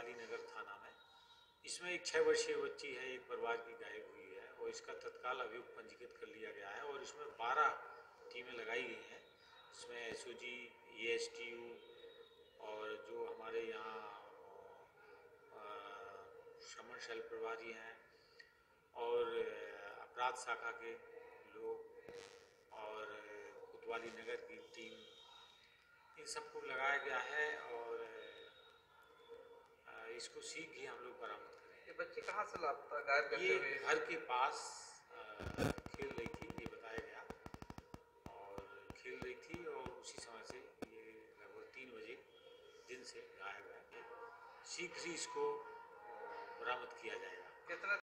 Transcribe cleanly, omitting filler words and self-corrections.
कोतवाली नगर थाना में। इसमें एक 6 वर्षीय बच्ची है, एक परिवार की गायब हुई है और इसका तत्काल अभियोग पंजीकृत कर लिया गया है और इसमें 12 टीमें लगाई गई हैं। इसमें एसओज, एएसटीयू और जो हमारे यहाँ श्रमण शैल प्रभारी हैं और अपराध शाखा के लोग और कोतवाली नगर की टीम, इन सबको लगाया गया है और इसको शीघ्र ही हम लोग बरामद करेंगे। ये बच्ची कहाँ से लापता गायब करते हुए? ये घर के पास खेल रही थी, ये बताया गया, और खेल रही थी और उसी समय से ये लगभग 3 बजे दिन से गायब है। शीघ्र ही इसको बरामद किया जाएगा। कितने